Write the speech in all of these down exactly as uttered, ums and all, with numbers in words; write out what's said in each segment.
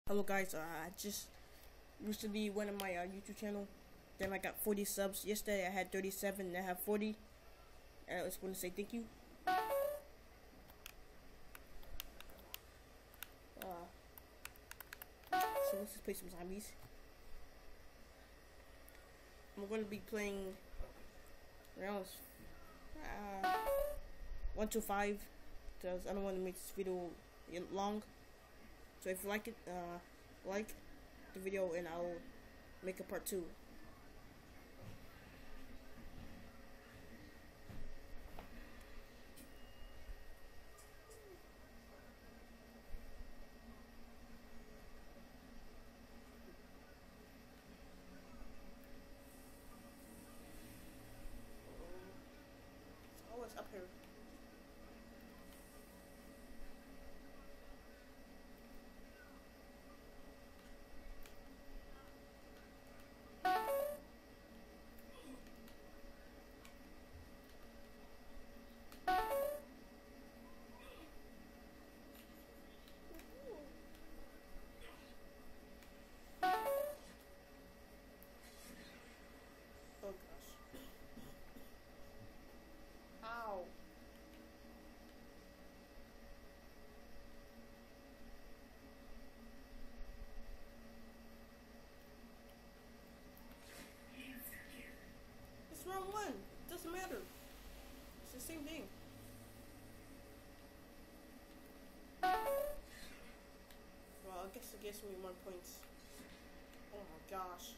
Hello guys, uh, I just recently went on my uh, YouTube channel. Then I got forty subs. Yesterday I had thirty-seven and I have forty. And I just want to say thank you. Uh, so let's just play some zombies. I'm going to be playing rounds uh, one to five because I don't want to make this video long. So if you like it, uh, like the video and I'll make a part two. It's always up here. Oh gosh. Ow. It's round one. It doesn't matter. It's the same thing. Well, I guess it gives me one points. Oh my gosh.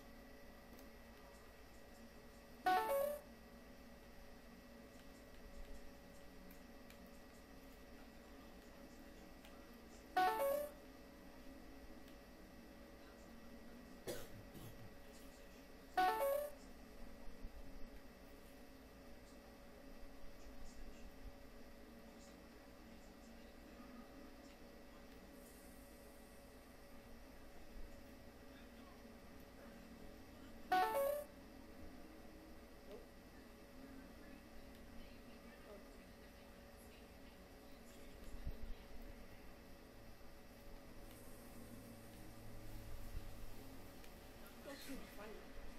Funny.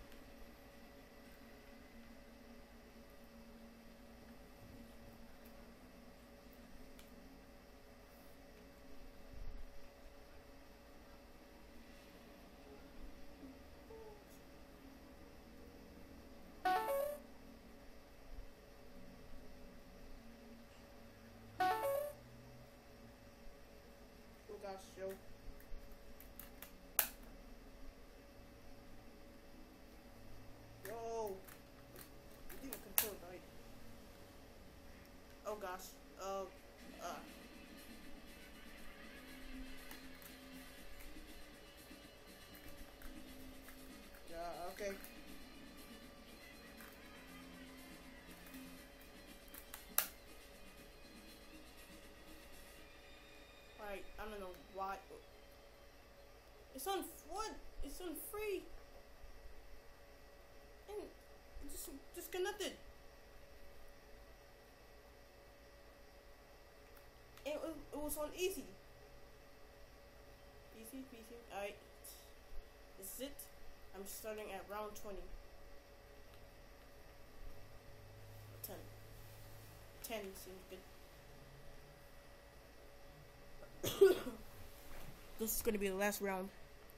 Oh gosh, yo. Yo. You didn't control it, right? Oh gosh. Uh. Uh. Yeah, okay. Alright, I don't know why. It's on what? It's on free. And it just disconnected. And it, it was on easy. Easy, easy. Alright. This is it. I'm starting at round twenty. ten. ten seems good. This is gonna be the last round.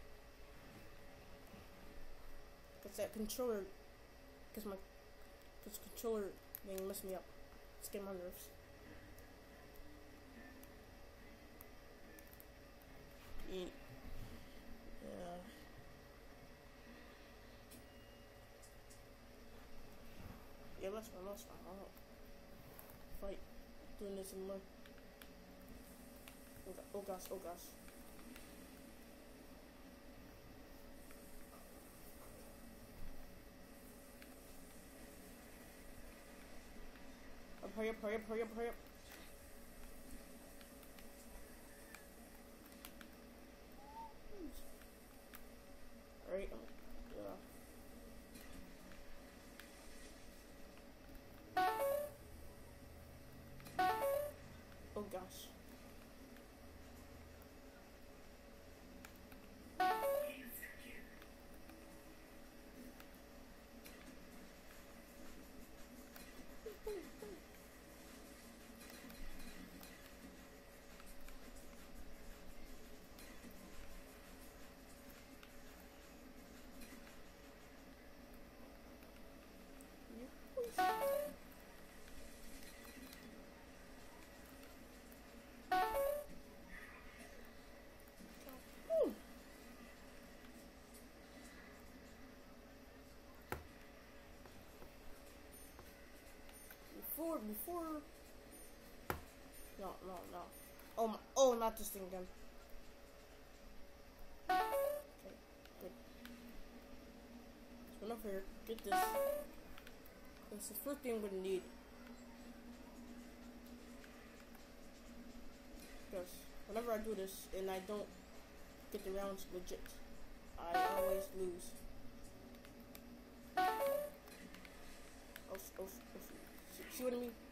Cause that controller, cause my, cause controller thing messed me up. It's getting my nerves. Yeah. Yeah. Yeah, let's run, let's run. I don't fight doing this anymore. Oh, oh gosh, oh gosh. Oh, hurry up, hurry up, hurry up, hurry up. Alright, yeah. Oh gosh. no, no. Oh my, oh, not this thing again. Okay, good. So enough here. Get this. It's the first thing I'm gonna need. Because whenever I do this and I don't get the rounds legit, I always lose. Oh, oh, oh, see, see what I mean?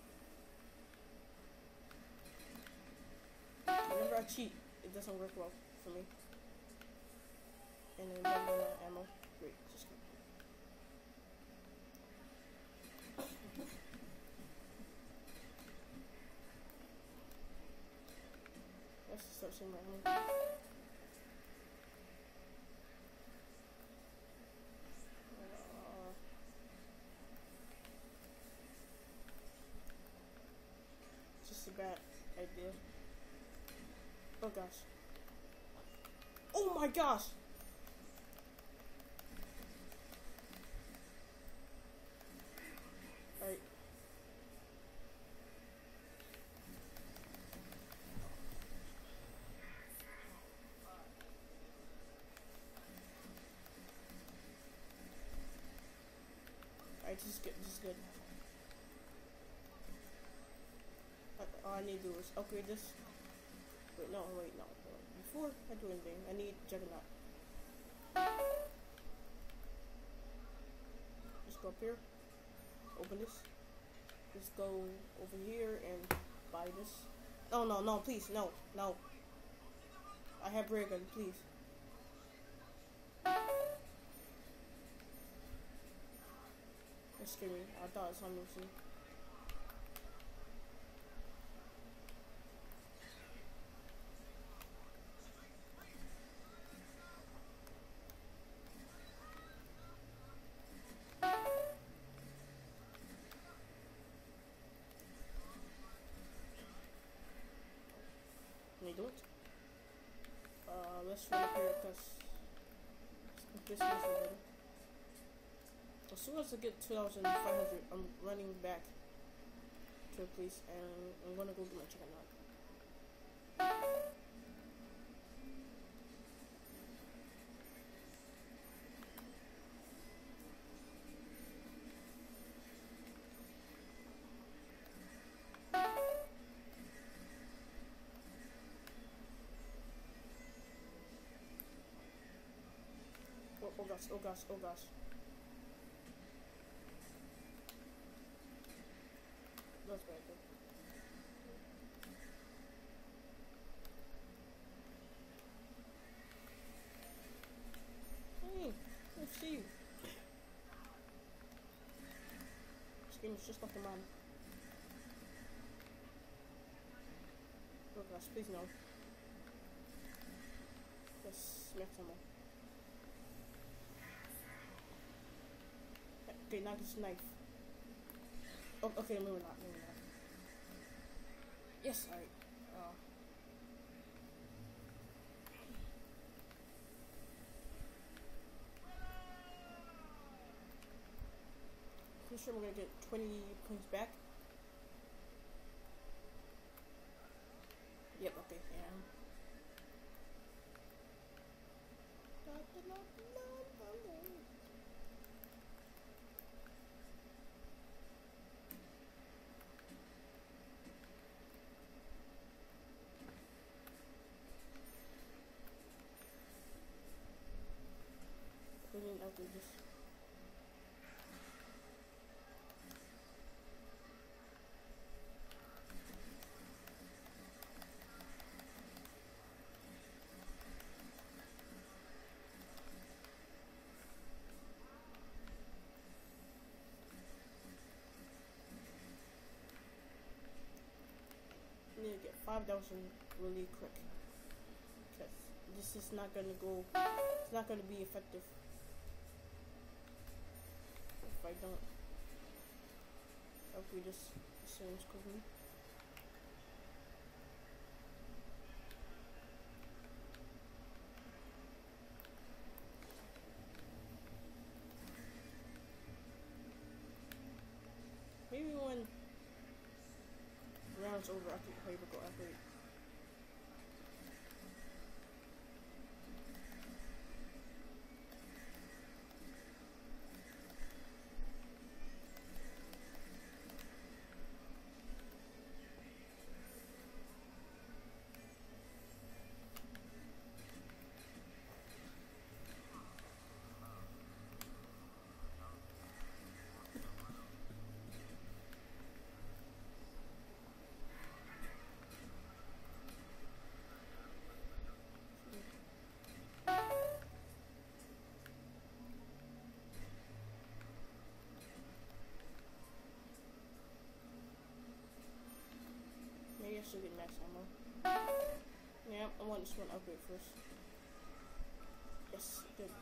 Whenever I cheat, it doesn't work well for me. And then one more ammo. Great, just go. Let's start seeing my ammo. Uh, just a bad idea. Oh gosh. Oh my gosh! Alright. Alright, this is good, this is good. All I need to do is upgrade this. Wait, no, wait, no. Before I do anything, I need Juggernaut. Just go up here, open this. Just go over here and buy this. No, no, no, please, no, no. I have ray gun, please. That scared me. I thought it was something to see. They don't. Uh, let's run up here because this is better. As soon as I get two thousand five hundred, I'm running back to a place and I'm gonna go get my chicken out. Oh, oh gosh, oh gosh, oh gosh. That's bad though. Hey, I see you. This game is just like a man. Oh gosh, please no. Just smack someone. Okay, now this knife. Oh, okay, maybe not, maybe not. Yes, alright. Uh, pretty sure we're gonna get twenty points back. Yep, okay, yeah. Brilliant outrageous. I need to get five thousand really quick because this is not gonna go, it's not gonna be effective if I don't upgrade this syringe quickly. Maybe when the round's over, I upgrade. Here we go, upgrade. Maybe I should get max ammo. Yeah, I want this one upgrade first. Yes, good.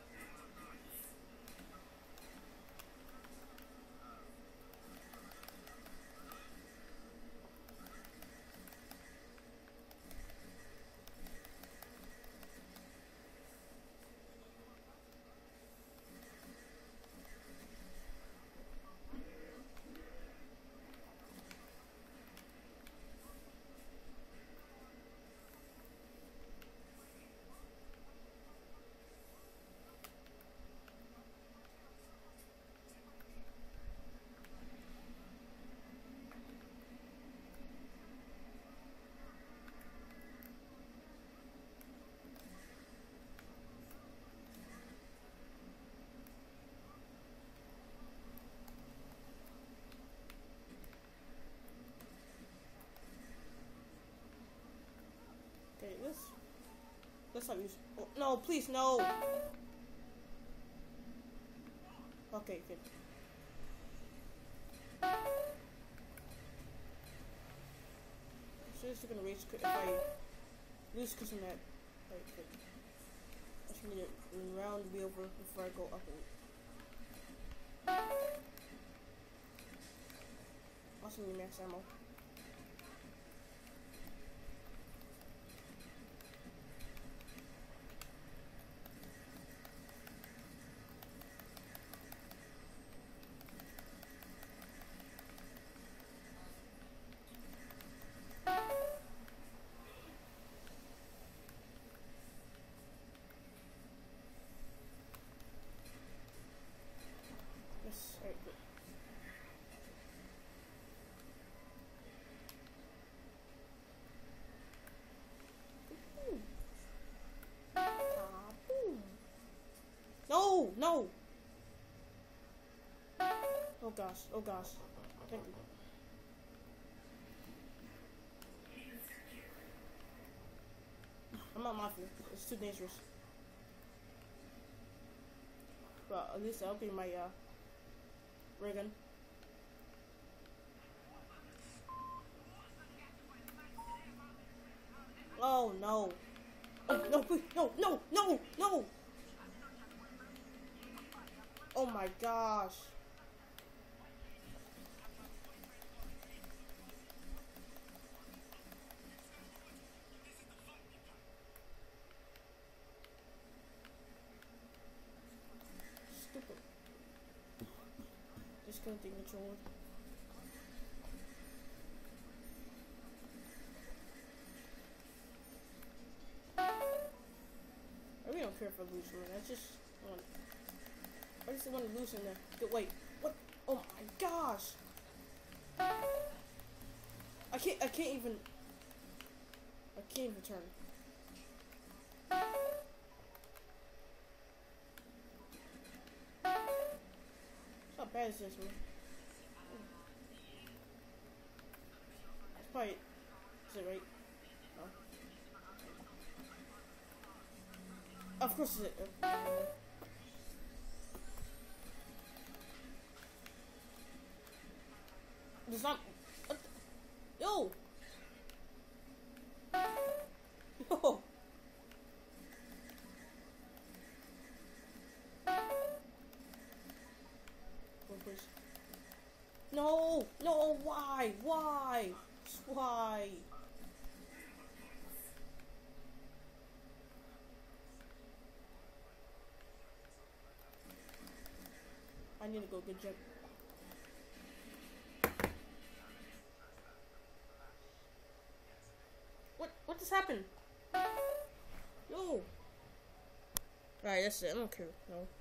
Okay, let's let's not use. Oh, no, please, no. Okay, good. Seriously gonna rage quit if I lose because I'm at. Right, good. I just need a round to be over before I go up and also need max ammo. Yes, alright, good. Ooh. Ah, boom. No, no. Oh gosh, oh gosh. Thank you. I'm not mafia. It's too dangerous. But at least I'll get my uh ray gun. Oh no. Oh no, please, no, no, no, no. Oh my gosh. Stupid. Just couldn't take control. I really don't care if I lose one. I just want. I just want to lose in there. Good, wait, what? Oh my gosh! I can't. I can't even. I can't even turn. How bad is this, man? It's probably. Is it right? No. Of course it's it. Uh, There's not. What the, yo! Yo! No! No! Why? Why? Why? I need to go get Jet. What just happened? No. Alright, that's it. I don't care. No.